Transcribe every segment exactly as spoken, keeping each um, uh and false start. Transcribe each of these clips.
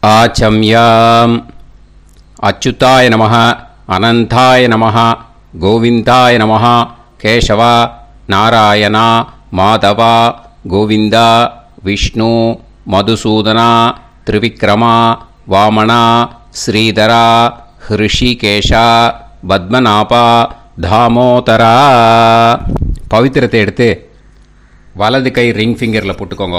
महाचम्याम् अच्युताय नमः अनंताय नमः गोविंदाय नमः केशव नारायण माधव गोविंद विष्णु मधुसूदन त्रिविक्रम वामन श्रीधर ऋषिकेश पद्मनाभ दामोदर पवित्रத்தை எடுத்து வலது கை ரிங் ஃபிங்கரில் போட்டுக்கோங்க.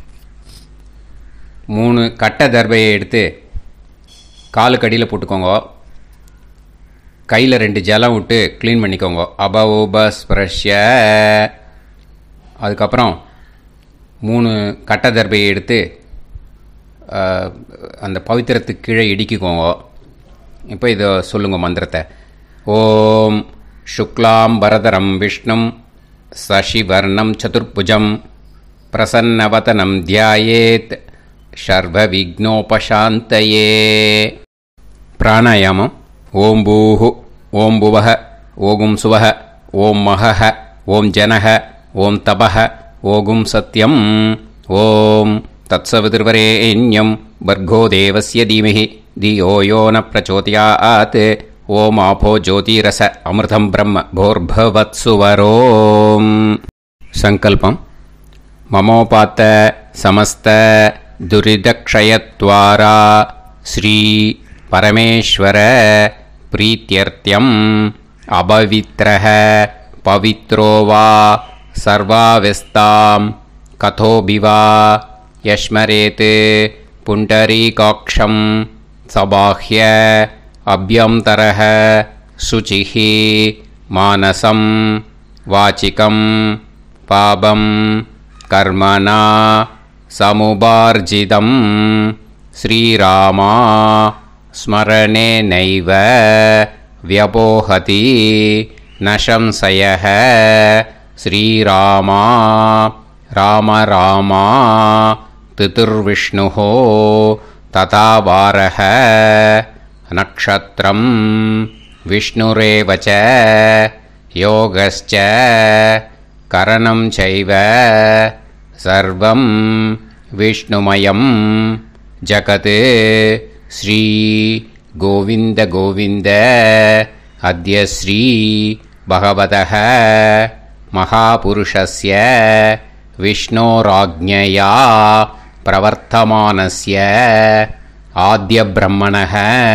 மூணு கட்டை தர்பையை எடுத்து காலுக்கடியில் போட்டுக்கோங்க. கையில் ரெண்டு ஜலம் விட்டு க்ளீன் பண்ணிக்கோங்க. அபவோபஸ்பிரஷ்ய. அதுக்கப்புறம் மூணு கட்டை தர்பையை எடுத்து அந்த பவித்திரத்துக்கு கீழே இடிக்கிக்கோங்க. இப்போ இதை சொல்லுங்க மந்திரத்தை. ஓம் சுக்லாம் வரதரம் விஷ்ணும் சசிவர்ணம் சதுர்புஜம் பிரசன்னவதனம் தியாயேத் சர்வ விக்னோபசாந்தயே. பிராணாயாமம். ஓம் பூஹு ஓம் புவஹ ஓகும் சுவஹ ஓம் மஹஹ ஓம் ஜனஹ ஓம் தபஹ ஓகும் சத்யம் ஓம் தத்சவிதுர்வரேண்யம் பர்கோ தேவஸ்ய தீமஹி தியோ யோ ந பிரச்சோதயாத் ஓம் ஆபோ ஜோதிரச அமிர்தம் பிரம்ம போர்பவத்சுவரோம். சங்கல்பம். மமோபாத்த சமஸ்த துரிதக்ஷயத்வாரா ஸ்ரீ பரமேஸ்வர பிரீத்யர்த்தியம் அபவித்ரஹ பவித்ரோ வா சர்வாவஸ்தாம் கதோபிவா யஸ்மரேத் புண்டரீகாக்ஷம் சபாஹ்ய அப்யந்தரஹ சுசிஹி மானசம் வாச்சிகம் பாபம் கர்மணா சமுபார்ஜிதம் ஸ்ரீராமா ஸ்மரணேனைவ வ்யபோஹதி நசம்சயஹ ஸ்ரீராமா ராம ராமா திதிர்விஷ்ணுஹ ததா வாரஹ நக்ஷத்ரம் விஷ்ணுரேவச யோகஸ்ச கரணம் சைவ சர்வம் விஷ்ணுமயம் ஜகத் ஸ்ரீ கோவிந்த கோவிந்த அத்ய ஸ்ரீ பகவதः மகாபுருஷஸ்ய விஷ்ணோராஜ்ஞயா பிரவர்த்தமானஸ்ய ஆத்ய பிரம்மணः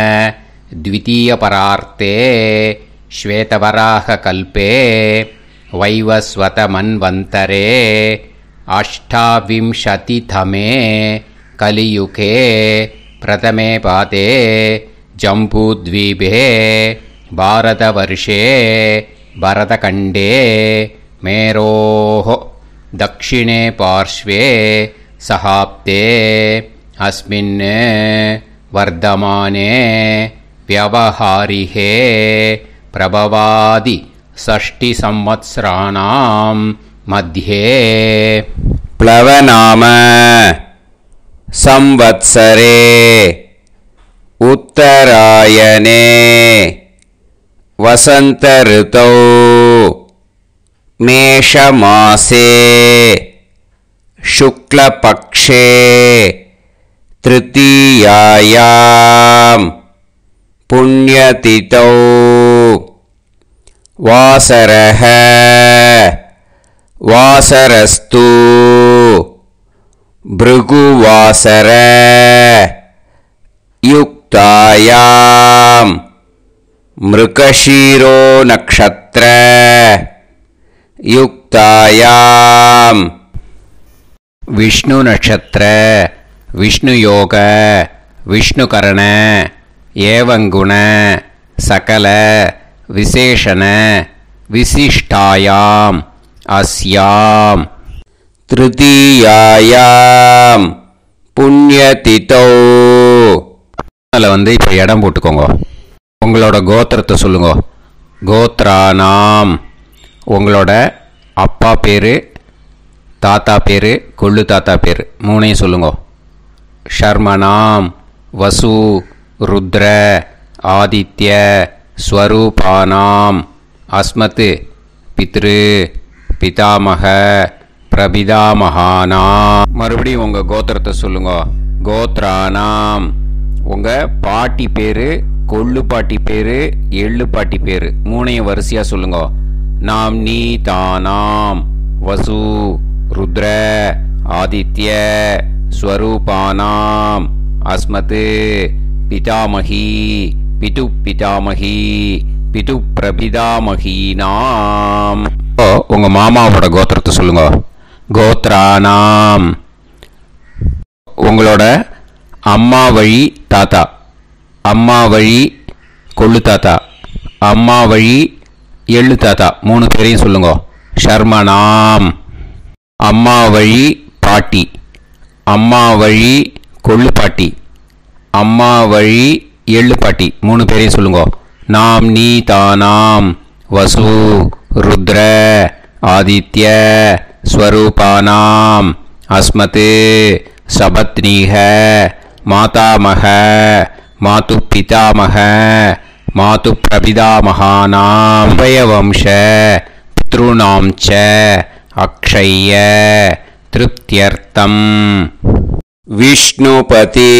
த்விதீயபரார்த்தே ஸ்வேதவராக கல்பே வைவஸ்வத மன்வந்தரே அஷ்டாவிம்சதிதமே கலியுகே பிரதமே பாதே ஜம்பூத்வீபே பாரதவர்ஷே பரதகண்டே மேரோः दक्षिणे पार्श्वे सहाप्ते अस्मिन् वर्धमाने व्यवहारिहे प्रभवादि षष्टिसंवत्सराणां मध्ये प्लवनाम संवत्सरे उत्तरायणे वसंत ऋतौ मेषमासे शुक्लपक्षे तृतीयायां पुण्यतिथौ वासरः वासरस्तु भृगुवासर युक्तायां मृगशीरो नक्षत्र युक्तायां विष्णु नक्षत्र विष्णु योग विष्णुकरण एवं गुण सकल विशेषण विशिष्टायां अस्यां तृतीयायां पुण्यतिथौ வந்து இப்போ இடம் போட்டுக்கோங்க. உங்களோட கோத்திரத்தை சொல்லுங்க. கோத்ரானாம் உங்களோட அப்பா பேர், தாத்தா பேர், கொள்ளு தாத்தா பேர் மூணையும் சொல்லுங்க. ஷர்மனாம் வசு ருத்ர ஆதித்ய ஸ்வரூபானாம் அஸ்மத் பித்ரு பிதாமக பிரபிதாமகானாம். மறுபடியும் உங்கள் கோத்திரத்தை சொல்லுங்க. கோத்ரானாம் உங்கள் பாட்டி பேர், கொள்ளு பாட்டி பேர், எள்ளு பாட்டி பேர் மூணையும் வரிசையாக சொல்லுங்க. நாம் நீ தானாம் வசு ருத்ர ஆதித்ய ஸ்வரூபானாம் அஸ்மத் பிதாமகி பிது பிதாமகி பிது பிரபிதாமகீனாம். உங்கள் மாமாவோட கோத்திரத்தை சொல்லுங்க. கோத்ரானாம். உங்களோட அம்மா வழி தாத்தா, அம்மா வழி கொள்ளு தாத்தா, அம்மா வழி எள்ளு தாத்தா மூணு பேரையும் சொல்லுங்க. ஷர்மனாம். அம்மா வழி பாட்டி, அம்மா வழி கொள்ளு பாட்டி, அம்மா வழி எள்ளு பாட்டி மூணு பேரையும் சொல்லுங்க. நாம் நீ தானாம் வசு ருத்ர ஆதித்ய ஸ்வரூபானாம் அஸ்மத் சபத்னீஹ மாதாமக மாது பிதாமக மாது பிரபிதாமகானாம் உபயவம்ச பித்ருணாம் ச அக்ஷய திருப்தியர்த்தம். விஷ்ணுபதி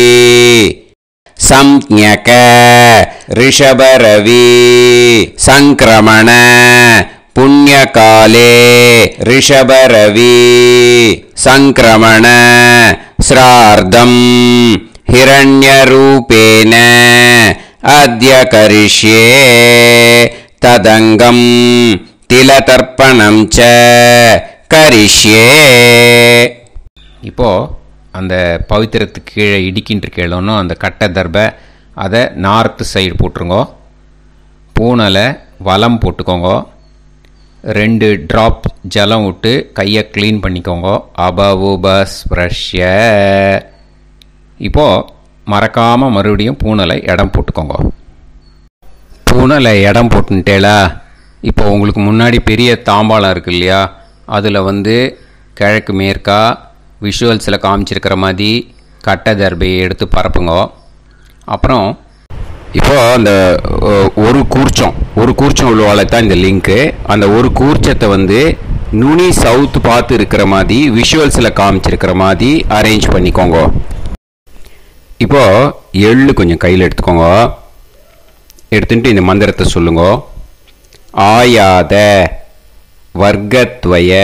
சம்ஞக ரிஷபரவி சங்கிரமண புண்ணியகாலே ரிஷபரவி சங்கிரமண ஸ்ரார்த்தம் ஹிரண்யரூபேன அத்ய கரிஷ்யே ததங்கம் திலதர்ப்பணம் ச கரிஷ்யே. இப்போ அந்த பவித்திரத்துக்கு கீழே இடிக்கின்ற கீழோன்னு அந்த கட்டை தர்பை அதை நார்த்து சைடு போட்டுருங்கோ. பூனலை வலம் போட்டுக்கோங்க. ரெண்டு ட்ராப் ஜலம் விட்டு கையை க்ளீன் பண்ணிக்கோங்க. அபவுபஸ்ப்ரஷ்ய. இப்போது மறக்காமல் மறுபடியும் பூனலை இடம் போட்டுக்கோங்க. பூனலை இடம் போட்டுட்டேலா. இப்போ உங்களுக்கு முன்னாடி பெரிய தாம்பாளம் இருக்குது இல்லையா, அதில் வந்து கிழக்கு மேற்கா விஷுவல்ஸில் காமிச்சிருக்கிற மாதிரி கட்டை தர்பையை எடுத்து பரப்புங்க. அப்புறம் இப்போது அந்த ஒரு கூர்ச்சம் ஒரு கூர்ச்சம் உள்ளவாளை தான் இந்த லிங்க்கு. அந்த ஒரு கூர்ச்சத்தை வந்து நுனி சவுத்து பார்த்து இருக்கிற மாதிரி விஷுவல்ஸில் காமிச்சிருக்கிற மாதிரி அரேஞ்ச் பண்ணிக்கோங்க. இப்போது எள்ளு கொஞ்சம் கையில் எடுத்துக்கோங்க. எடுத்துட்டு இந்த மந்திரத்தை சொல்லுங்க. ஆயாத வர்க்கத்வய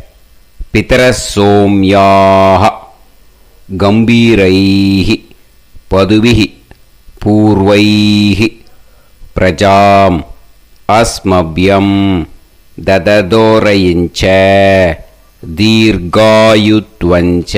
பிதரசோம்யாக கம்பீரைஹி பதுவிஹி பூர்வைஹி பிரஜாம் அஸ்மப்யம் தததோரயிஞ்ச தீர்காயுத்வஞ்ச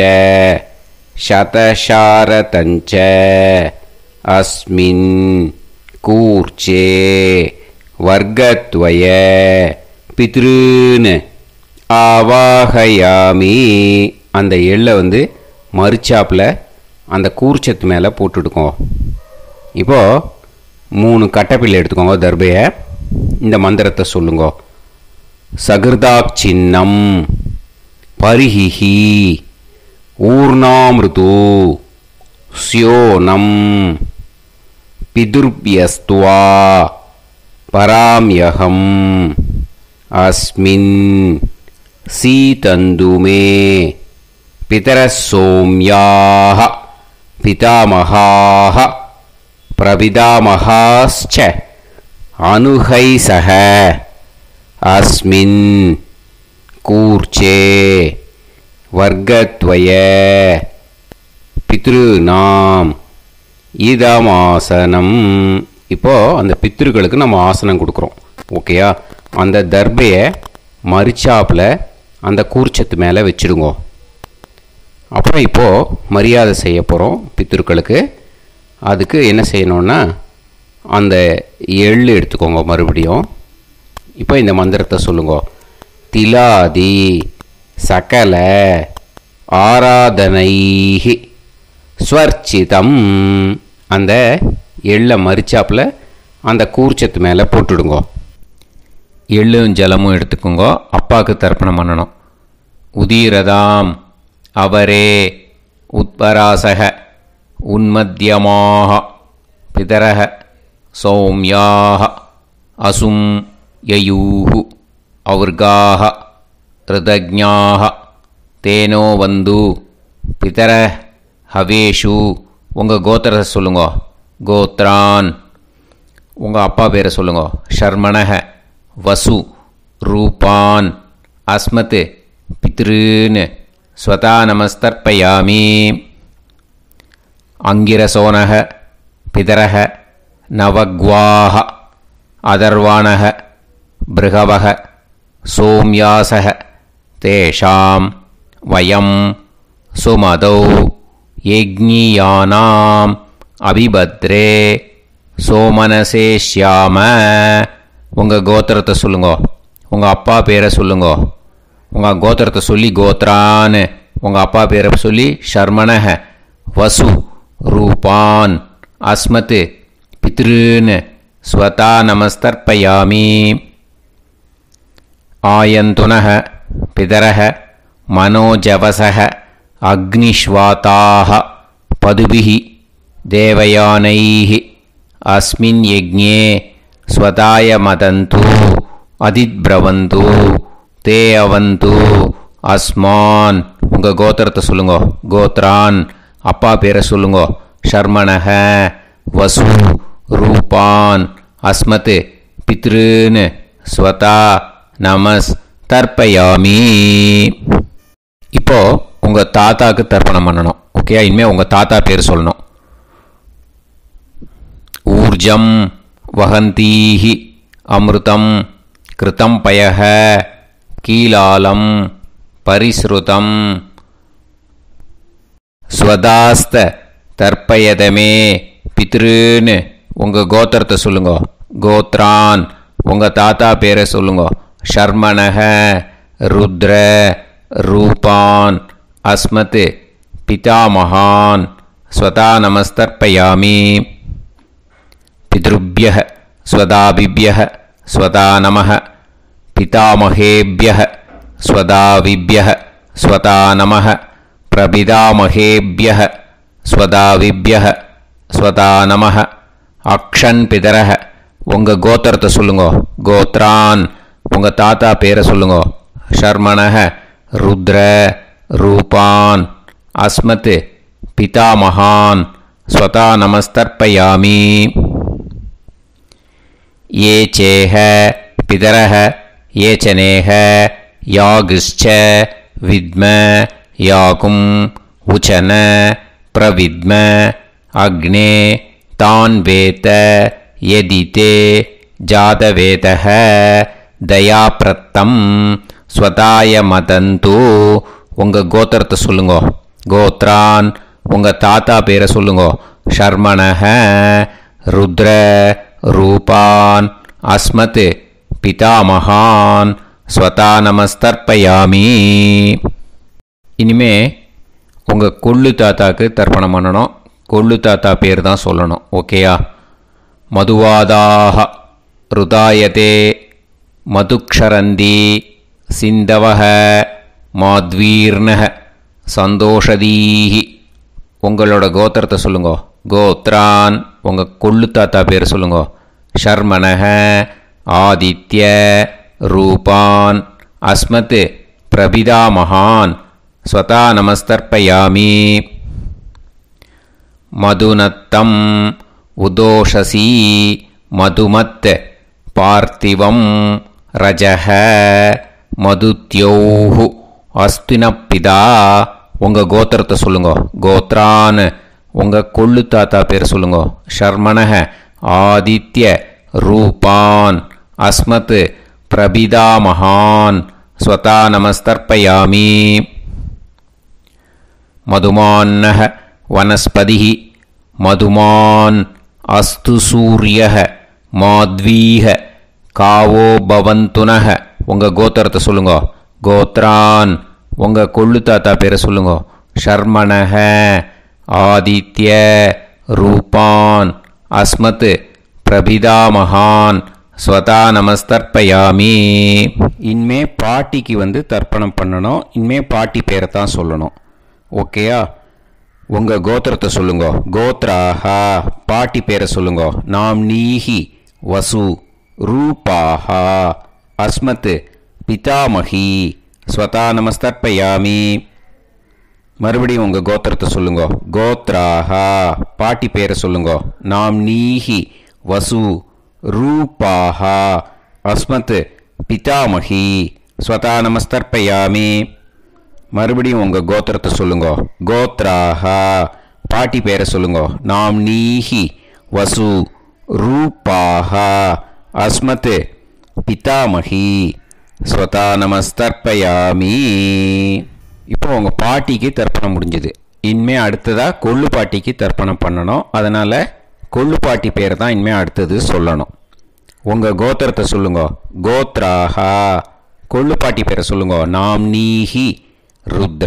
சதசாரதஞ்ச அஸ்மின் கூர்ச்சே வர்க்கத்வய பித்ருன்னு ஆவாகயாமி. அந்த எள்ளை வந்து மறுச்சாப்பில் அந்த கூர்ச்சத்து மேலே போட்டுடுக்கோங்க. இப்போது மூணு கட்டைப்பிள்ளை எடுத்துக்கோங்க. தர்பையை இந்த மந்திரத்தை சொல்லுங்க. சகிருதாக் சின்னம் பரிஹிஹி ஊர்ணாமிருது ஸ்யோனம் பிதுர்பியஸ்துவா பராம்யகம் அஸ்மின் சீதந்துமே பிதரசோம்யாக பிதாமகாः பிரபிதாமகாஸ்ச அனுகைசக அஸ்மின் கூர்ச்சே வர்க்கத்வய பித்ருநாம் இதமாசனம். இப்போது அந்த பித்ருக்களுக்கு நம்ம ஆசனம் கொடுக்குறோம். ஓகேயா? அந்த தர்பையை மரிச்சாப்பில் அந்த கூர்ச்சத்து மேலே வச்சுடுங்க. அப்புறம் இப்போது மரியாதை செய்ய போகிறோம் பித்ருக்களுக்கு. அதுக்கு என்ன செய்யணுன்னா அந்த எள்ளு எடுத்துக்கோங்க. மறுபடியும் இப்போ இந்த மந்திரத்தை சொல்லுங்க. திலாதி சகல ஆராதனைஹி ஸ்வர்ச்சிதம். அந்த எள்ளை மரிச்சாப்பில் அந்த கூர்ச்சத்து மேலே போட்டுடுங்க. எள்ளும் ஜலமும் எடுத்துக்கோங்க. அப்பாவுக்கு தர்ப்பணம் பண்ணணும். உதீரதாம் அவரே உத்பராசக உன்மத்தியமாக பிதரக சௌமியாக அசும் யயூஹு அவர்காக ரிதஜ்ஞாக தேனோ வந்து பிதர ஹவேஷு உங்கள் கோத்திரத்தை சொல்லுங்க. கோத்ரான். உங்கள் அப்பா பேரை சொல்லுங்க. ஷர்மணஹ வசு ரூபான் அஸ்மத் பித்ருன்னு ஸ்வதா நமஸ்தர்ப்பயாமி. அங்கிரசோனஹ பிதரஹ நவக்வாஹ அதர்வாணஹ பிருகவஹ சோம்யாசஹ தேஷாம் வயம் சுமதௌ யஜ்ஞியானாம் அபிபத்ரே சோமனசே ஷ்யாம. உங்கள் கோத்திரத்தை சொல்லுங்க. உங்கள் அப்பா பேரை சொல்லுங்க. உங்கள் கோத்திரத்தை சொல்லி கோத்ரான்னு உங்கள் அப்பா பேரை சொல்லி ஷர்மணஹ வசு ரூபான் அஸ்மத் பித்ருன்னு ஸ்வதா நமஸ்தர்ப்பயாமி. ஆயந்துனஹ பிதரஹ மனோஜவசஹ அக்னிஷ்வாதாஹ பதுபிஹி தேவயானைஹி அஸ்மின் யஜ்ஞே ஸ்வதாய மதந்து அதித்ப்ரவந்து தே அவந்து அஸ்மான். உங்கள் கோத்திரத்தை சொல்லுங்க. கோத்ரான். அப்பா பேரை சொல்லுங்க. ஷர்மணஹ வசு ரூபான் அஸ்மத் பித்ருன்னு ஸ்வதா நமஸ் தர்ப்பயாமி. இப்போ உங்கள் தாத்தாவுக்கு தர்ப்பணம் பண்ணணும். ஓகே, இனிமேல் உங்கள் தாத்தா பேர் சொல்லணும். ஊர்ஜம் வஹந்தீஹி அமிர்தம் கிருதம் பயஹ கீலாலம் பரிஸ்ருதம் ஸ்வதாஸ்த தர்ப்பயதமே பித்ருன்னு உங்கள் கோத்திரத்தை சொல்லுங்க. கோத்ரான். உங்கள் தாத்தா பேரை சொல்லுங்க. ஷர்மணஹ ருத்ர ரூபான் அஸ்மத் பிதாமகான் ஸ்வதா நமஸ்தர்ப்பயாமி. பித்ருப்யஹ ஸ்வதாபிப்யஹ ஸ்வதா நமஹ பிதாமகேப்யஹ ஸ்வதாவிப்யஹ ஸ்வதா நமஹ பிரபிதாமகேப்யஹ ஸ்வதாவிப்யஹ ஸ்வதா நமஹ. அக்ஷன் பிதரஹ. உங்கள் கோத்திரத்தை சொல்லுங்க. கோத்ரான். உங்கள் தாத்தா பேரை சொல்லுங்க. ஷர்மணஹ ருத்ர ரூபான் அஸ்மத் பிதாமகான் ஸ்வதா நமஸ்தர்ப்பயாமி. ये चेह पितरः ये च नेह यागश्च विद्म याकुं उचन प्रविद्म अग्ने तान् वेत यदिते जातवेतः दयाप्रत्तं स्वताय मदन्तु. உங்கள் கோத்திரத்தை சொல்லுங்க. கோத்ரான். உங்கள் தாத்தா பேரை சொல்லுங்க. ஷர்மணஹ ருத்ர ரூபான் அஸ்மத் பிதாமகான் ஸ்வதா நமஸ்தர்ப்பயாமி. இனிமே உங்கள் கொள்ளு தாத்தாக்கு தர்ப்பணம் பண்ணணும். கொள்ளு தாத்தா பேர் தான் சொல்லணும். ஓகேயா? மதுவாதாக ருதாயதே மதுக்ஷரந்தி சிந்தவஹ மாத்வீர்ணஹ சந்தோஷதீஹி. உங்களோட கோத்திரத்தை சொல்லுங்க. கோத்ரான். உங்கள் கொள்ளு தாத்தா பேர் சொல்லுங்க. ஷர்மணஹ ஆதித்ய ரூபான் அஸ்மத் பிரபிதாமகான் ஸ்வதா நமஸ்தர்ப்பயாமி. மதுநத்தம் உதோஷசி மதுமத் பார்த்திவம் ரஜஹ மதுத்யோஹு அஸ்தினப்பிதா. உங்கள் கோத்திரத்தை சொல்லுங்க. கோத்ரான். உங்கள் கொள்ளு தாத்தா பேர் சொல்லுங்க. ஷர்மணஹ ஆதித்ய ரூபான் அஸ்மத் பிரபிதாமகான் ஸ்வதா நமஸ்தர்ப்பயாமி. மதுமான்னஹ வனஸ்பதிஹி மதுமான் அஸ்து சூரியஹ மாத்வீஹ காவோ பவந்துனஹ. உங்கள் கோத்திரத்தை சொல்லுங்க. கோத்ரான். உங்கள் கொள்ளு தாத்தா பேரை சொல்லுங்க. ஷர்மணஹ ஆதித்ய ரூபான் அஸ்மத் பிரபிதாமகான் ஸ்வதா நமஸ்தர்ப்பயாமி. இனிமே பாட்டிக்கு வந்து தர்ப்பணம் பண்ணணும். இனிமே பாட்டி பேரை தான் சொல்லணும். ஓகேயா? உங்கள் கோத்திரத்தை சொல்லுங்க. கோத்ராஹா. பாட்டி பேரை சொல்லுங்க. நாம் நீஹி வசு ரூபாஹா அஸ்மத் பிதாமகி ஸ்வதா நமஸ்தர்ப்பயாமி. மறுபடியும் உங்கள் கோத்திரத்தை சொல்லுங்க. கோத்ராஹா பாட்டி பேரை சொல்லுங்க. நாம் நீஹி வசு ரூபாஹா அஸ்மத் பிதாமகி ஸ்வதா நமஸ்தர்ப்பயாமி. மறுபடியும் உங்கள் கோத்திரத்தை சொல்லுங்க. கோத்ராஹா பாட்டி பேரை சொல்லுங்க. நாம் நீஹி வசு ரூபாஹா அஸ்மத் பிதாமகி ஸ்வதா நமஸ்தர்ப்பயாமி. இப்போ உங்கள் பாட்டிக்கு தர்ப்பணம் முடிஞ்சுது. இனிமே அடுத்ததாக கொள்ளு பாட்டிக்கு தர்ப்பணம் பண்ணணும். அதனால் கொள்ளு பாட்டி பேர் தான் இனிமேல் அடுத்தது சொல்லணும். உங்கள் கோத்திரத்தை சொல்லுங்க. கோத்ராஹா கொள்ளு பாட்டி பேரை சொல்லுங்க. நாம் நீஹி ருத்ர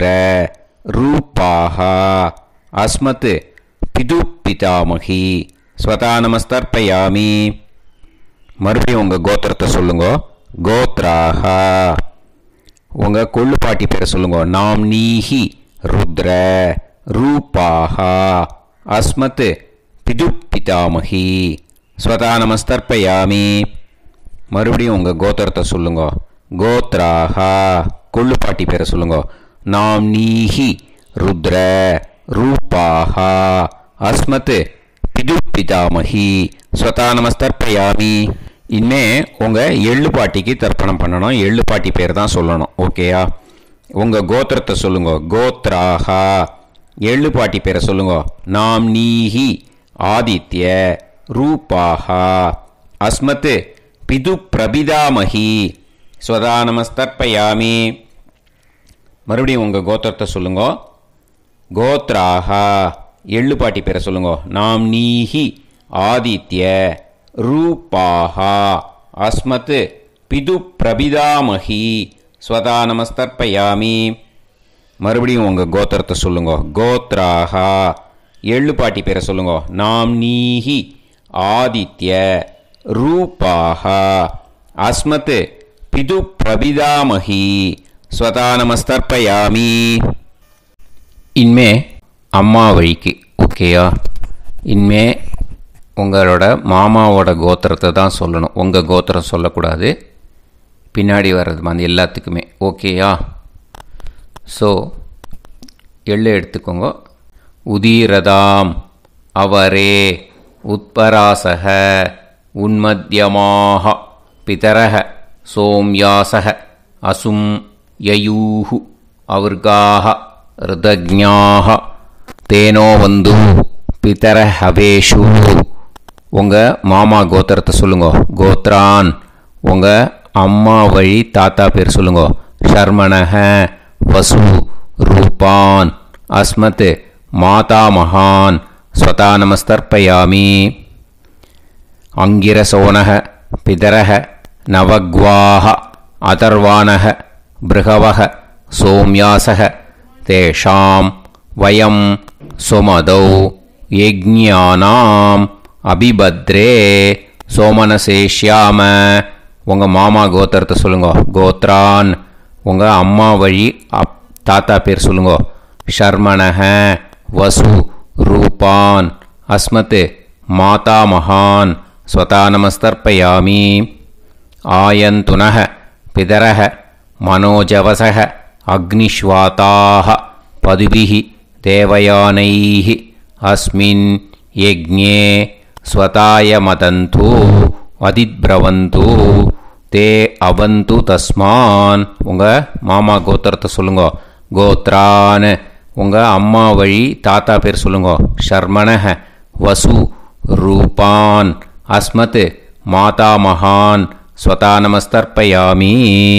ரூபாஹா அஸ்மத் பிது பிதாமகி ஸ்வதா நமஸ்தர்ப்பயாமி. மறுபடியும் உங்கள் கோத்திரத்தை சொல்லுங்க. கோத்ராஹா உங்கள் கொள்ளு பாட்டி பேரை சொல்லுங்க. நாம் நீஹி ருத்ர ரூபாஹா அஸ்மத் பிது பிதாமகி ஸ்வதா நமஸ்தர்ப்பயாமி. மறுபடியும் உங்கள் கோத்திரத்தை சொல்லுங்க. கோத்ராஹா கொள்ளு பாட்டி பேரை சொல்லுங்க. நாம் நீஹி ருத்ர ரூபாஹா அஸ்மத் பிது பிதாமகி ஸ்வதா நமஸ்தர்ப்பயாமி. இனிமே உங்கள் எள்ளு பாட்டிக்கு தர்ப்பணம் பண்ணணும். எள்ளு பாட்டி பேர் தான் சொல்லணும். ஓகேயா? உங்கள் கோத்திரத்தை சொல்லுங்க. கோத்ராஹா எள்ளு பாட்டி பேரை சொல்லுங்க. நாம் நீஹி ஆதித்ய ரூபாஹா அஸ்மத் பிது பிரபிதாமகி ஸ்வதா நமஸ்தர்ப்பயாமி. மறுபடியும் உங்கள் கோத்திரத்தை சொல்லுங்க. கோத்ராஹா எள்ளு பாட்டி பேரை சொல்லுங்க. நாம் நீஹி ஆதித்ய ரூபாஹா அஸ்மத் பிது பிரபிதாமகி ஸ்வதா நமஸ்தர்ப்பயாமி. மறுபடியும் உங்கள் கோத்திரத்தை சொல்லுங்க. கோத்ராஹா எள்ளு பாட்டி பேரை சொல்லுங்க. நாம் நீஹி ஆதித்ய ரூபாஹா அஸ்மத் பிது பிரபிதாமகி ஸ்வதா நமஸ்தர்ப்பயாமி. இனிமே அம்மா வழிக்கு. ஓகேயா? இனிமே உங்களோட மாமாவோட கோத்திரத்தை தான் சொல்லணும். உங்கள் கோத்திரம் சொல்லக்கூடாது. பின்னாடி வர்றது வந்து எல்லாத்துக்குமே. ஓகேயா? ஸோ எள்ளு எடுத்துக்கோங்க. உதீரதாம் அவரே உத்பராசக உன்மத்யமாக பிதரக சோம்யாசக அசும் யயூஹு அவர்காக ருதஜ்ஞாக தேனோ வந்து பிதர ஹவேஷு. உங்கள் மாமா கோத்திரத்தை சொல்லுங்க. கோத்ரான் உங்கள் அம்மா வழி தாத்தா பேர் சொல்லுங்க. ஷர்மணஹ வசு ரூபான் அஸ்மத் மாதா மகான் ஸ்வதா நமஸ்தர்ப்பயாமி. அங்கிரசோனஹ பிதரஹ நவக்வாஹ அதர்வாணஹ பிருகவஹ சோம்யாசஹ தேஷாம் வயம் சுமதௌ யஜ்ஞானாம் அபிபத்ரே சோமனசேஷ்யாம. உங்கள் மாமா கோத்திரத்தை சொல்லுங்க. கோத்ரான் உங்கள் அம்மா வழி அப் தாத்தா பேர் சொல்லுங்க. ஷர்மணஹ வசு ரூபான் அஸ்மத் மாதா மகான் ஸ்வதா நமஸ்தர்ப்பயாமி. ஆயந்துனஹ பிதரஹ மனோஜவசஹ அக்னிஷ்வாதாஹ பதுபிஹி தேவயானைஹி அஸ்மின் யஜ்ஞே ஸ்வதாய மதந்து அதிப்ரவந்து தே அவந்து தஸ்மான். உங்கள் மாமா கோத்திரத்தை சொல்லுங்க. கோத்ரான் உங்கள் அம்மா வழி தாத்தா பேர் சொல்லுங்க. ஷர்மணஹ வசு ரூபான் அஸ்மத் மாதா மகான் ஸ்வதா நமஸ்தர்ப்பயாமி.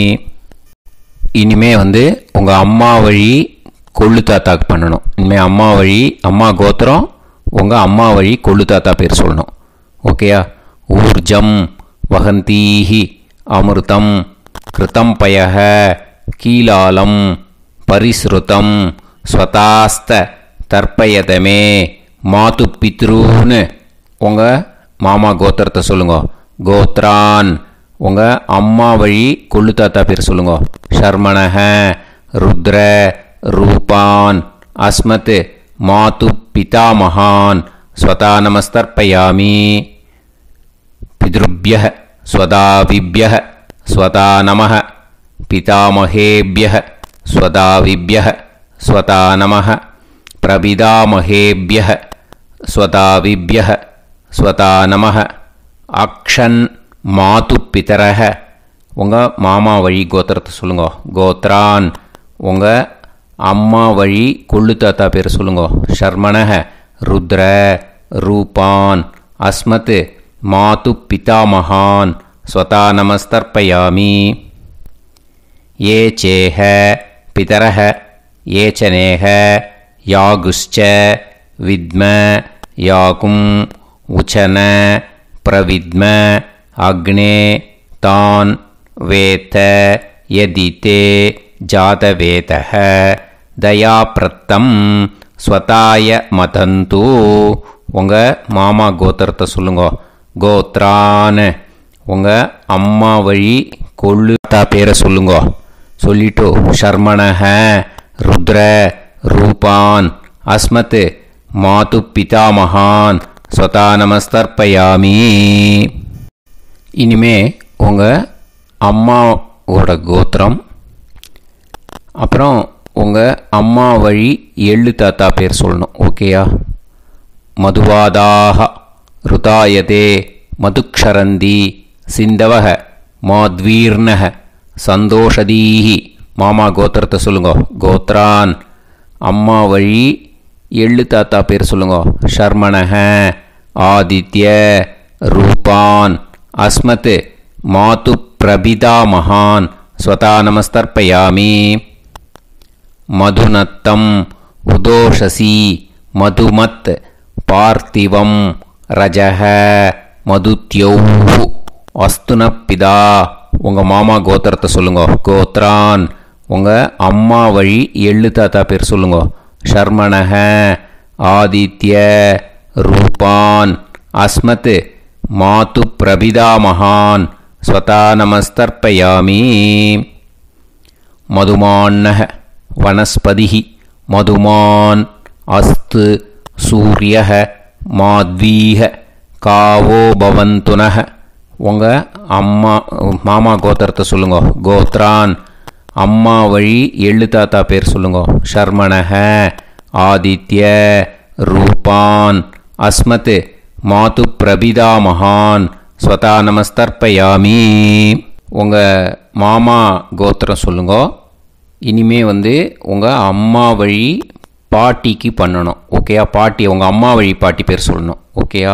இனிமே வந்து உங்கள் அம்மா வழி கொள்ளு தாத்தாக்கு பண்ணணும். இனிமேல் அம்மா வழி அம்மா கோத்திரம் உங்கள் அம்மா வழி கொள்ளு தாத்தா பேர் சொல்லணும். ஓகேயா? ஊர்ஜம் வகந்தீஹி அமிர்தம் கிருதம் பயஹ கீலாலம் பரிஸ்ருதம் ஸ்வதாஸ்த தர்ப்பயதமே மாது பித்ரூன்னு. உங்கள் மாமா கோத்திரத்தை சொல்லுங்க. கோத்ரான் உங்கள் அம்மா வழி கொள்ளு தாத்தா பேர் சொல்லுங்க. ஷர்மணஹ ருத்ர ரூபான் அஸ்மத் மாது பிதாமகான் ஸ்வதா நமஸ்தர்ப்பயாமி. பித்ருப்யஹ ஸ்வதாவிப்யஹ ஸ்வதா நமஹ பிதாமகேப்யஹ ஸ்வதாவிப்யஹ ஸ்வதா நமஹ பிரபிதாமஹேப்யஹ ஸ்வதாவிப்யஹ ஸ்வதா நமஹ அக்ஷன் மாது பிதரஹ உங்கள் மாமா வழி கோத்திரத்தை சொல்லுங்க. கோத்ரான் உங்கள் அம்மா வழி கொள்ளு தாத்தா பேர் சொல்லுங்க. ஷர்மணஹ ருத்ர ரூபான் அஸ்மத் மாது பிதாமகான் ஸ்வதா நமஸ்தர்ப்பயாமி. ஏ சேஹ பிதரஹ ஏச்சனேஹ யாகுஷ்ச வித்ம யாகும் உச்சன பிரவித்ம அக்னே தான் வேத யதிதே ஜாதவேதஹ தயாப்ரத்தம் ஸ்வதாய மதந்து உங்கள் மாமா கோத்திரத்தை சொல்லுங்க. கோத்ரான் உங்கள் அம்மா வழி கொள்ளு தாத்தா பேரை சொல்லுங்க. சொல்லிட்டு ஷர்மணஹ ருத்ர ரூபான் அஸ்மத் மாது பிதாமகான் ஸ்வதா நமஸ்தர்ப்பயாமி. இனிமே உங்கள் அம்மாவோட கோத்திரம், அப்புறம் உங்கள் அம்மா வழி எள்ளு தாத்தா பேர் சொல்லணும். ஓகேயா? மதுவாதாக ருதாயதே மதுக்ஷரந்தி சிந்தவக மாத்வீர்ணக சந்தோஷதீஹி. மாமா கோத்திரத்தை சொல்லுங்க. கோத்ரான் அம்மா வழி எள்ளு தாத்தா பேர் சொல்லுங்க. ஷர்மணஹ ஆதித்ய ரூபான் அஸ்மத் மாது பிரபிதாமகான் ஸ்வதா நமஸ்தர்ப்பயாமி. மதுநத்தம் உதோஷசி மதுமத் பார்த்திவம் ரஜஹ மதுத்யௌஹு அஸ்துனப்பிதா உங்கள் மாமா கோத்திரத்தை சொல்லுங்க. கோத்ரான் உங்கள் அம்மா வழி எள்ளு தாத்தா பேர் சொல்லுங்க. ஷர்மணஹ ஆதித்ய ரூபான் அஸ்மத் மாது பிரபிதாமகான் ஸ்வதா நமஸ்தர்ப்பயாமி. மதுமான்னஹ வனஸ்பதிஹி மதுமான் அஸ்து சூரியஹ மாத்வீஹ காவோ பவந்துனஹ உங்கள் அம்மா மாமா கோத்திரத்தை சொல்லுங்க. கோத்ரான் அம்மா வழி எள்ளு தாத்தா பேர் சொல்லுங்க. ஷர்மணஹ ஆதித்ய ரூபான் அஸ்மத் மாது பிரபிதாமகான் ஸ்வதா நமஸ்தர்ப்பயாமி. உங்கள் மாமா கோத்திரம் சொல்லுங்க. இனிமே வந்து உங்கள் அம்மா வழி பாட்டிக்கு பண்ணணும். ஓகேயா? பாட்டி உங்கள் அம்மா வழி பாட்டி பேர் சொல்லணும். ஓகேயா?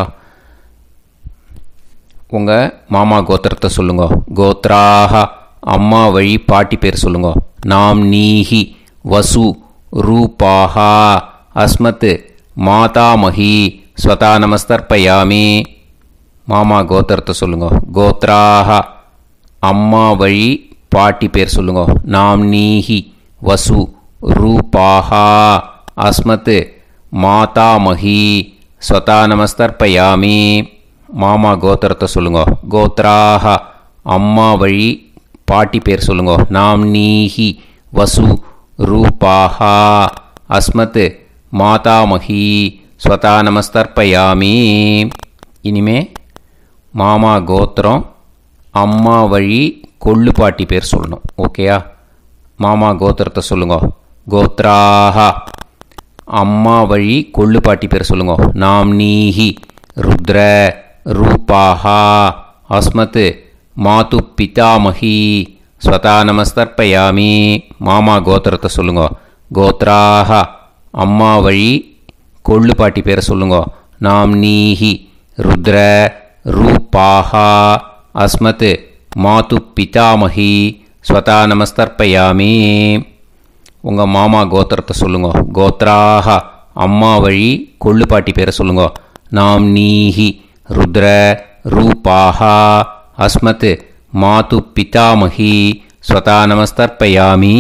உங்கள் மாமா கோத்திரத்தை சொல்லுங்க. கோத்ராக அம்மா வழி பாட்டி பேர் சொல்லுங்க. நாம் நீஹி வசு ரூபாஹா அஸ்மத் மாதாமஹி ஸ்வதா நமஸ்தர்ப்பயாமி. மாமா கோத்திரத்தை சொல்லுங்க. கோத்ராக அம்மா வழி பாட்டி பேர் சொல்லுங்க. நாம் நீஹி வசு ரூபாஹா அஸ்மத் மாதாமஹி ஸ்வதா நமஸ்தர்ப்பயாமி. மாமா கோத்திரத்தை சொல்லுங்க. கோத்ராக அம்மா வழி பாட்டி பேர் சொல்லுங்க. நாம் நீஹி வசு ரூபாஹா அஸ்மத் மாதாமஹி ஸ்வதா நமஸ்தர்ப்பயாமி. இனிமே மாமா கோத்திரம் அம்மா வழி கொள்ளு பாட்டி பேர் சொல்லணும். ஓகேயா? மாமா கோத்திரத்தை சொல்லுங்க. கோத்ராக அம்மா வழி கொள்ளு பாட்டி பேர் சொல்லுங்க. நாம் நீஹி ருத்ர ரூபாஹா அஸ்மத் மாது பிதாமஹி ஸ்வதா நமஸ்தர்ப்பயாமி. மாமா கோத்திரத்தை சொல்லுங்க. கோத்ராக அம்மா வழி கொள்ளு பாட்டி பேரை சொல்லுங்க. நாம் நீஹி ருத்ர ரூபாஹா அஸ்மத் மாது பிதாமஹி ஸ்வதா நமஸ்தர்ப்பயாமி. உங்கள் மாமா கோத்திரத்தை சொல்லுங்க. கோத்ராக அம்மா வழி கொள்ளு பாட்டி பேரை சொல்லுங்க. நாம் நீஹி ருத்ர ரூபாஹா அஸ்மத் மாது பிதாமஹி ஸ்வதா நமஸ்தர்ப்பயாமி.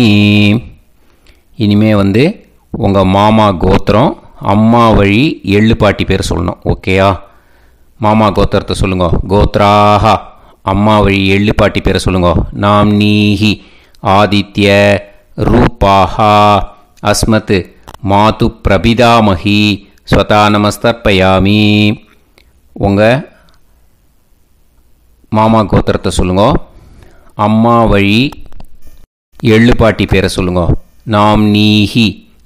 இனிமே வந்து உங்கள் மாமா கோத்திரம் அம்மா வழி எள்ளு பாட்டி பேர் சொல்லணும். ஓகேயா? மாமா கோத்திரத்தை சொல்லுங்க. கோத்ராக அம்மா வழி எள்ளு பாட்டி பேரை சொல்லுங்க. நாம் நீஹி ஆதித்ய ரூபாஹா அஸ்மத் மாது பிரபிதாமஹி ஸ்வதா நமஸ்தர்ப்பயாமி. உங்கள் மாமா கோத்திரத்தை சொல்லுங்க. அம்மா வழி எள்ளு பாட்டி பேரை சொல்லுங்க. நாம் நீஹி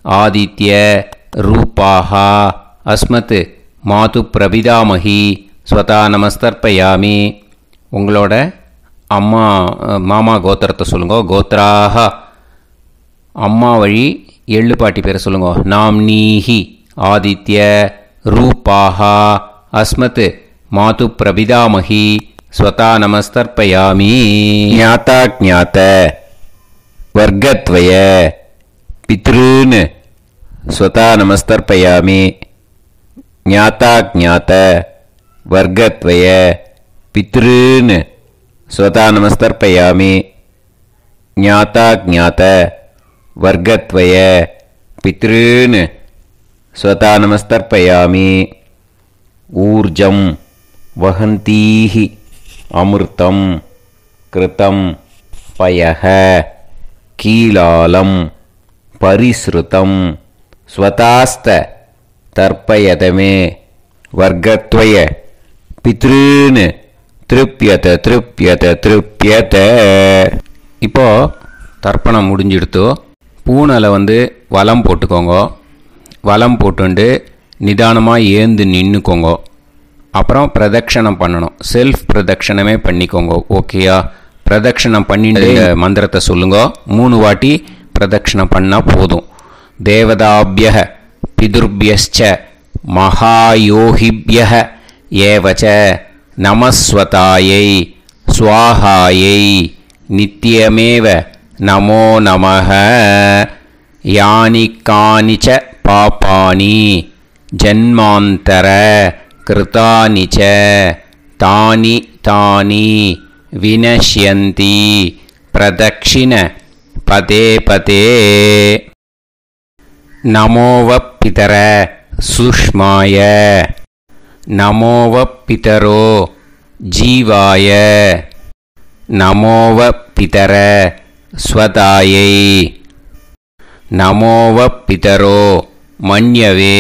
ஆதித்ய ரூபாஹ அஸ்மத் மாது பிரபிதாமகி ஸ்வதா நமஸ்தர்ப்பயாமி. உங்களோட அம்மா மாமா கோத்திரத்தை சொல்லுங்க. கோத்ராஹ அம்மா வழி எள்ளு பாட்டி பேரை சொல்லுங்க. நாம்னீஹி ஆதித்ய ரூபாஹ அஸ்மத் மாது பிரபிதாமகி ஸ்வதா நமஸ்தர்ப்பயாமி. ஞாதா ஞாத வர்க்கத்வய பித்ருன் ஸ்வதா நமஸ்தர்ப்பயாமி. ஞாதா ஞாத வர்க்கத்வய பித்ருன் ஸ்வதா நமஸ்தர்ப்பயாமி. ஞாதா ஞாத வர்க்கத்வய பித்ருன் ஸ்வதா நமஸ்தர்ப்பயாமி. ஊர்ஜம் வஹந்தீஹி அமிர்தம் கிருதம் பயஹ கீலாலம் பரிஸ்ருதம் ஸ்வதாஸ்த தர்ப்பயதமே. வர்க்கத்வய பித்ருன் திருப்யத திருப்யத திருப்யத. இப்போ தர்ப்பணம் முடிஞ்சிடுத்தோ பூனலை வந்து வலம் போட்டுக்கோங்க. வலம் போட்டுண்டு நிதானமாக ஏந்து நின்றுக்கோங்க. அப்புறம் பிரதட்சணம் பண்ணணும். செல்ஃப் பிரதட்சணமே பண்ணிக்கோங்க. ஓகேயா? பிரதட்சணம் பண்ணிட்டு மந்திரத்தை சொல்லுங்க. மூணு வாட்டி பிரதட்சணம் பண்ணால் போதும். தேவதாபிய பிதுர்பியஸ்ச மகாயோகிபிய ஏவச்ச நமஸ்வதாயை ஸ்வாஹாயை நித்யமேவ நமோ நமஹ. யானி கானிச்ச பாபானி ஜன்மாந்தர கிருதானி ச தானி தானி வினஷ்யந்தி பிரதக்ஷிண பதே பதே. நமோவ பிதர சுஷ்மாய நமோவ பிதரோ ஜீவாய நமோவ பிதர ஸ்வதாயை நமோவ பிதரோ மன்யவே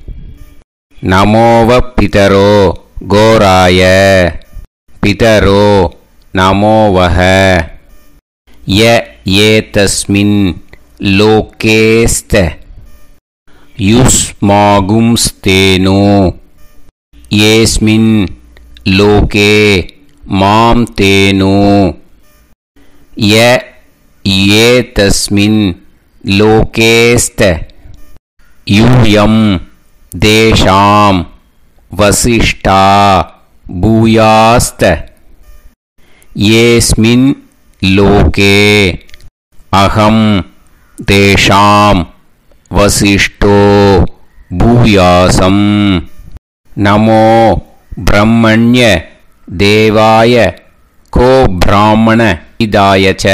நமோவ பிதரோ கோராய பிதரோ நமோவஹ. ய ஏதஸ்மின் லோகேஸ்த யுஸ்மாகும்ஸ்தேனோ ஏஸ்மின் லோகே மாம் தேனோ. ய ஏதஸ்மின் லோகேஸ்த யூயம் தேஷாம் வசிஷ்டா பூயாஸ்த. ஏஸ்மின் லோகே அகம் தேஷாம் வசிஷ்டோ பூயாசம். நமோ பிரம்மண்ய தேவாய கோ பிராமண இதாய ச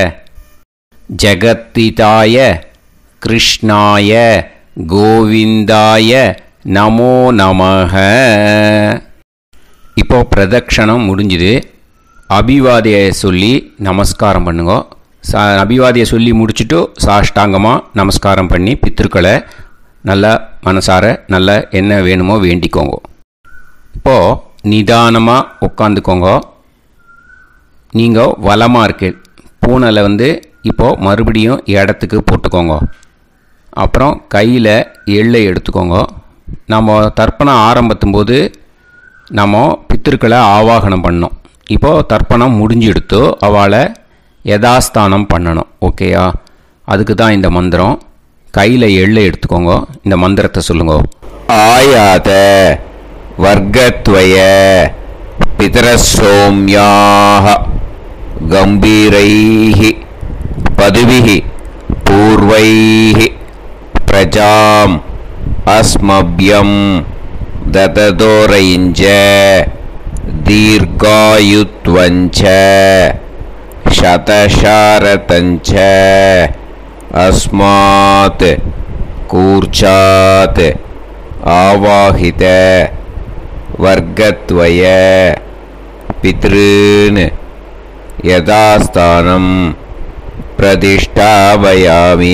ஜகத்திதாய கிருஷ்ணாய கோவிந்தாய நமோ நமஹ. இப்போ பிரதட்சணம் முடிஞ்சுது. அபிவாதியை சொல்லி நமஸ்காரம் பண்ணுங்க. சா அபிவாதியை சொல்லி முடிச்சுட்டு சாஷ்டாங்கமாக நமஸ்காரம் பண்ணி பித்ருக்களை நல்லா மனசார நல்லா என்ன வேணுமோ வேண்டிக்கோங்க. இப்போது நிதானமாக உட்காந்துக்கோங்க. நீங்கள் வலமாக இருக்கு பூனலை வந்து இப்போது மறுபடியும் இடத்துக்கு போட்டுக்கோங்க. அப்புறம் கையில் எள்ளை எடுத்துக்கோங்க. நம்ம தர்ப்பணம் ஆரம்பத்தும் போது நம்ம பித்திருக்களை ஆவாகனம் பண்ணோம். இப்போது தர்ப்பணம் முடிஞ்செடுத்து அவளை யதாஸ்தானம் பண்ணணும். ஓகேயா? அதுக்கு தான் இந்த மந்திரம். கையில் எள்ளை எடுத்துக்கோங்க. இந்த மந்திரத்தை சொல்லுங்க. ஆயாத வர்க்கத்வய பிதரசோம்யாக கம்பீரைஹி பதுவிஹி பூர்வைஹி பிரஜாம் அஸ்மப்யம் தததோரைஞ்ச தீர்காயுத்வஞ்ச சதசாரதஞ்ச அஸ்மாத் கூர்ச்சாத் ஆவாஹித வர்க்கத்வய பித்ருன் யதாஸ்தானம் பிரதிஷ்டாபயாமி.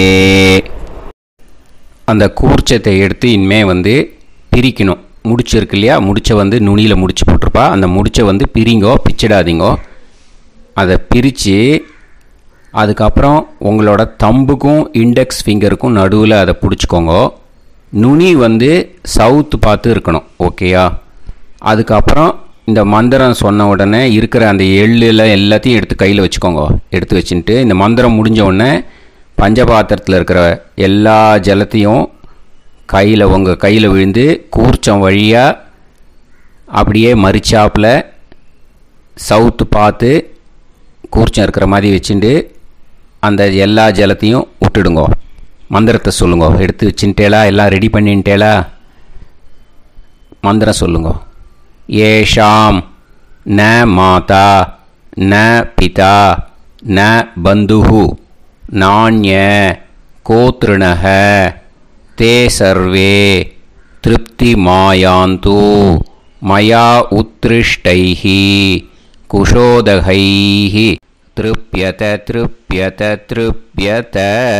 அந்த கூர்ச்சத்தை எடுத்து இனிமே வந்து பிரிக்கணும். முடிச்சிருக்கு இல்லையா? முடிச்சை வந்து நுனியில் முடிச்சு போட்டிருப்பா. அந்த முடிச்சை வந்து பிரிங்கோ, பிச்சிடாதீங்கோ. அதை பிரித்து அதுக்கப்புறம் உங்களோட தம்புக்கும் இண்டெக்ஸ் ஃபிங்கருக்கும் நடுவில் அதை பிடிச்சிக்கோங்க. நுனி வந்து சவுத்து பார்த்து இருக்கணும். ஓகேயா? அதுக்கப்புறம் இந்த மந்திரம் சொன்ன உடனே இருக்கிற அந்த எள்ளில் எல்லாத்தையும் எடுத்து கையில் வச்சுக்கோங்க. எடுத்து வச்சுட்டு இந்த மந்திரம் முடிஞ்ச உடனே பஞ்சபாத்திரத்தில் இருக்கிற எல்லா ஜலத்தையும் கையில் உங்கள் கையில் விழுந்து கூர்ச்சம் வழியாக அப்படியே மறிச்சாப்பில் சவுத்து பார்த்து கூர்ச்சம் இருக்கிற மாதிரி வச்சுட்டு அந்த எல்லா ஜலத்தையும் விட்டுடுங்க. மந்திரத்தை சொல்லுங்க. எடுத்து வச்சுட்டேலா? எல்லாம் ரெடி பண்ணிட்டேலா? மந்திரம் சொல்லுங்க. ஏஷாம் ந மாதா ந பிதா ந பந்துஹு நாண்ய கோத்ருணஹ தே சர்வே திருப்தி மாயாந்து மயா உத்ருஷ்டைஹி குஷோதகைஹி திருப்யத திருப்யத திருப்யத.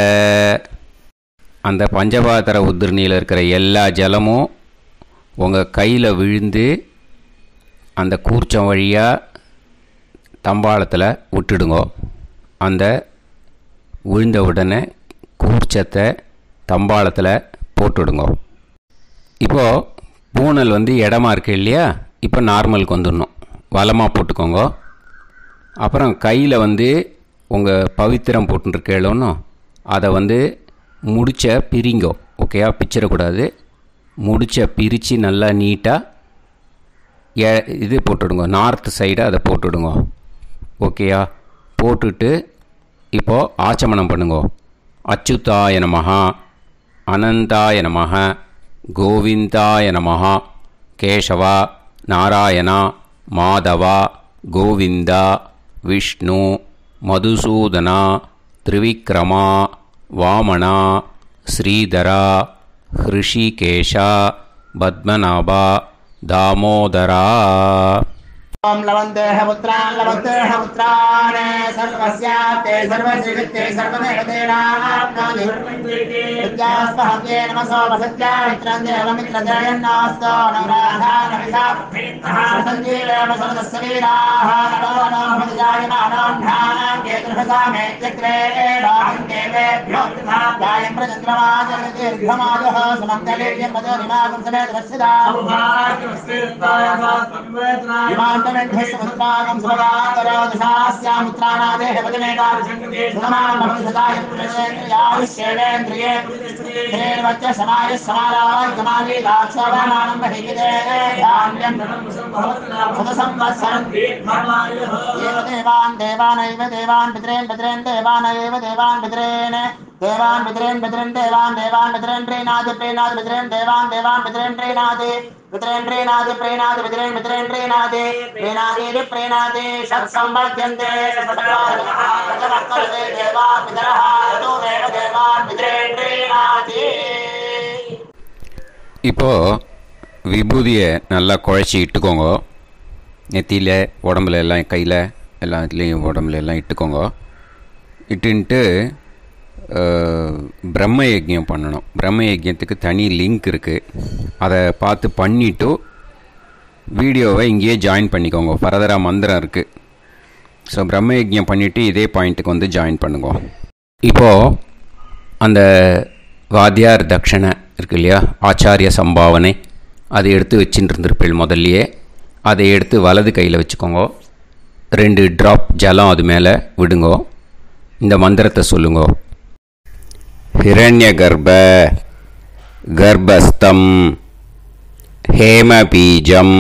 அந்த பஞ்சபாத்திர உதிரணியில் இருக்கிற எல்லா ஜலமும் உங்கள் கையில் விழுந்து அந்த கூர்ச்சம் வழியாக தம்பாளத்தில் விட்டுடுங்க. அந்த விழுந்த உடனே கூர்ச்சத்தை தம்பாளத்தில் போட்டுடுங்க. இப்போது பூனல் வந்து இடமா இருக்குது இல்லையா? இப்போ நார்மலுக்கு வந்துடணும். வலமாக போட்டுக்கோங்க. அப்புறம் கையில் வந்து உங்கள் பவித்திரம் போட்டுருக்கேளோன்னு அதை வந்து முடிச்ச பிரிங்கோ. ஓகேயா? பிச்சிடக்கூடாது. முடிச்ச பிரித்து நல்லா நீட்டாக ஏ இது போட்டுடுங்க. நார்த் சைடு அதை போட்டுடுங்க. ஓகேயா? போட்டுட்டு இப்போது ஆச்சமனம் பண்ணுங்க. அச்சுதாய நமஹ அனந்தாய நமஹ கோவிந்தாய நமஹ கேசவா நாராயணா மாதவா கோவிந்தா விஷ்ணு மதுசூதனா திரிவிக்ரமா வாமனா ஸ்ரீதரா ஹிருஷிகேஷா பத்மநாபா தாமோதரா. ओम लवन्तेह पुत्रान् लवन्तेह पुत्रान् सर्वस्याते सर्वसिद्धे सर्वदेवतेनाप्नोति विद्यास्महते नमसो वसत्या मित्रं देवमित्रजयन्नास्तो नवराधानविषाभिन्नः सञ्जीवेम सर्वस्वीराः नमो नमः विजायमानान्धानां केतुर्भसामे चक्रे राहं देवेभ्यो गायं प्रचन्द्रमाजगदीर्घमाजः समन्तलीर्यं पदोनिमागं समेत वत्सदा समुद्रागं सुभगान्तरादशास्यामुत्रानादेह पदमेता सुधमान् भविष्यताय पुरुषेन्द्रियायुष्येवेन्द्रिये हेर्वच्च समाय समाराय कमाली दाक्षाभामानं महिगिदे धान्यं सदसंवत्सरं एव देवान् देवानैव देवान् पितरेन् पितरेन् देवानैव देवान् पितरेन् देवान् पितरेन् पितरेन् देवान् देवान् पितरेन् प्रीणाति प्रीणाति पितरेन् देवान् देवान् पितरेन् प्रीणाति पितरेन् प्रीणाति प्रीणाति पितरेन् पितरेन् प्रीणाति प्रीणाति प्रीणाति षट्संवर्ध्यन्ते षट्संवर्ध्यन्ते देवा पितरः ततोमेव देवान् पितरेन् प्रीणाति. இப்போ விபூதியை நல்லா குழச்சி இட்டுக்கோங்க. நெத்தியில் உடம்புல எல்லாம் கையில் எல்லா இதுலேயும் உடம்புல எல்லாம் இட்டுக்கோங்க. இட்டுன்ட்டு பிரம்ம யஜ்யம் பண்ணணும். பிரம்ம யஜ்யத்துக்கு தனி லிங்க் இருக்குது. அதை பார்த்து பண்ணிவிட்டு வீடியோவை இங்கேயே ஜாயின் பண்ணிக்கோங்க. ஃபர்தராக மந்திரம் இருக்குது. ஸோ பிரம்ம யஜ்யம் பண்ணிவிட்டு இதே பாயிண்ட்டுக்கு வந்து ஜாயின் பண்ணுங்க. இப்போது அந்த வாத்தியார் தட்சணை இருக்கு இல்லையா, ஆச்சாரிய சம்பாவனை, அதை எடுத்து வச்சுட்டு இருந்திருப்பேள் முதல்லையே. அதை எடுத்து வலது கையில் வச்சுக்கோங்க. ரெண்டு ட்ராப் ஜலம் அது மேலே விடுங்கோ. இந்த மந்திரத்தை சொல்லுங்க. ஹிரண்ய கர்ப்ப கர்ப்பஸ்தம் ஹேமபீஜம்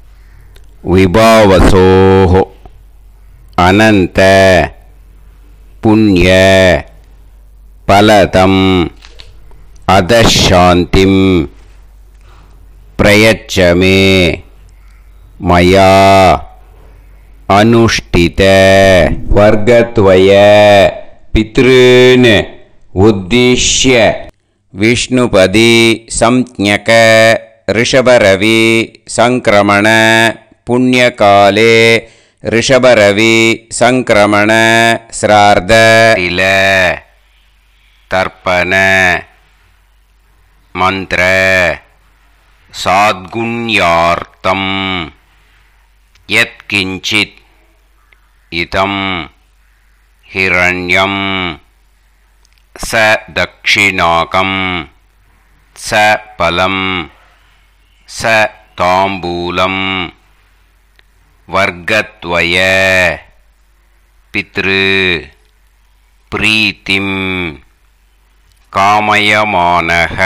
விபாவசோஹோ அனந்த புண்ணிய பலதம் அதசாந்திம் பிரயச்சமே மயா அனுஷ்டித வர்க்கத்வய பித்ருன் உத்திஷ்ய விஷ்ணுபதி சம்ஞக ரிஷபரவி சங்கிரமண புண்ணியகாலே ரிஷபரவி சங்கிரமண ஸ்ரார்த இல தர்ப்பண மந்திர சாத்குண்யார்த்தம் யத்கிஞ்சித் இதம் हिरण्यं स दक्षिणाकं स फलं स ताम्बूलं वर्गद्वय पितृ प्रीतिं कामयमानः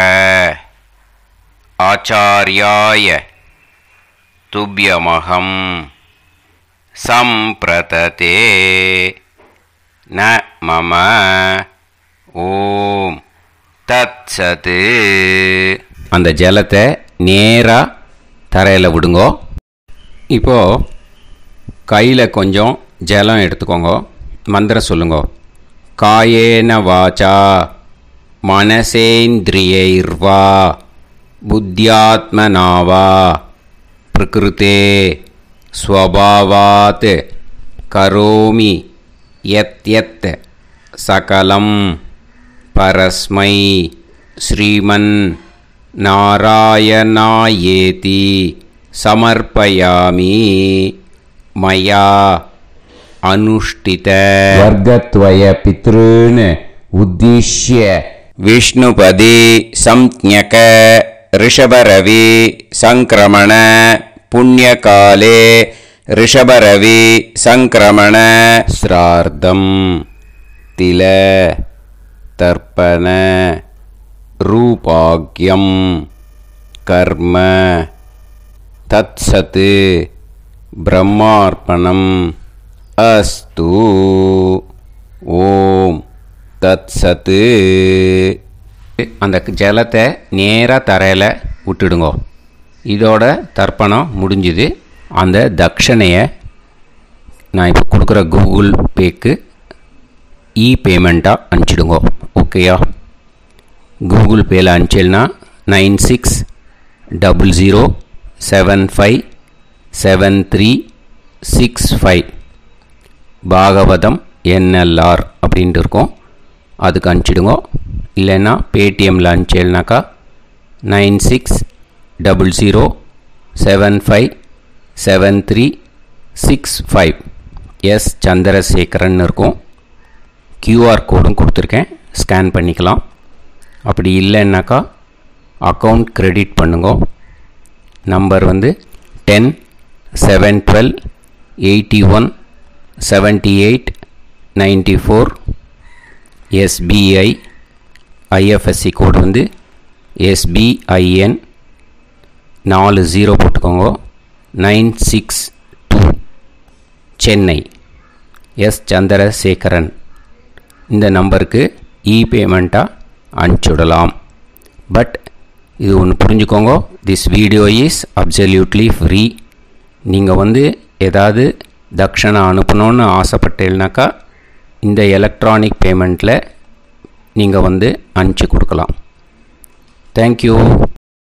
आचार्याय तुभ्यमहं सम्प्रतते न मम ஓம் தத்சத். அந்த ஜலத்தை நேராக தரையில் விடுங்கோ. இப்போது கையில் கொஞ்சம் ஜலம் எடுத்துக்கோங்க. மந்திரம் சொல்லுங்க. காயேன வாச்சா மனசேந்திரியைர்வா புத்தியாத்மனாவா பிரகிருதே ஸ்வபாவாத் கரோமி யத் யத் சகலம் பரஸ்மை ஸ்ரீமன் நாராயணாயேதி சமர்ப்பயாமி மயா அனுஷ்டித வர்கத்வய பித்ருன் உத்திஷ்ய விஷ்ணுபதி சம்ஞக ரிஷபரவி சங்கிரமண புண்ணியகாலே ரிஷபரவி சங்கிரமண ஸ்ரார்த்தம் தில தர்ப்பண ரூபாக்யம் கர்ம தத்சத் பிரம்மார்ப்பணம் அஸ்து. ஓம் தத்சத். அந்த ஜலத்தை நேராக தரையில் விட்டுடுங்க. இதோட தர்ப்பணம் முடிஞ்சுது. அந்த தட்சணையை நான் இப்போ கொடுக்குற கூகுள் பேக்கு இ பேமெண்ட்டாக அனுப்பிச்சிடுங்க. ஓகேயா? கூகுள் பேயில் அனுப்பிச்சில்னா nine six double zero seven five seven three six five Bhagavatam NLR அப்படின்ட்டு இருக்கும். அதுக்கு அனுப்பிச்சிடுங்க. இல்லைன்னா பேடிஎம்மில் அனுப்பிச்சில்னாக்கா nine six double zero seven five seven three six five S Chandrasekaran இருக்கும். கியூஆர் கோடும் கொடுத்துருக்கேன், ஸ்கேன் பண்ணிக்கலாம். அப்படி இல்லைன்னாக்கா அக்கௌண்ட் கிரெடிட் பண்ணுங்க. நம்பர் வந்து ten seven twelve eighty one seventy eight ninety four. SBI IFSC code வந்து எஸ்பிஐஎன் நாலு ஜீரோ போட்டுக்கோங்க. Nine six two Chennai. S Chandrasekaran. இந்த நம்பருக்கு இ பேமெண்ட்டாக அனுப்பிச்சுடலாம். பட் இது ஒன்று புரிஞ்சுக்கோங்க, this video is absolutely free. நீங்கள் வந்து ஏதாவது தட்சணை அனுப்பணுன்னு ஆசைப்பட்டேன்னாக்கா இந்த எலக்ட்ரானிக் பேமெண்ட்டில் நீங்கள் வந்து அனுப்பிச்சி கொடுக்கலாம். தேங்க்யூ.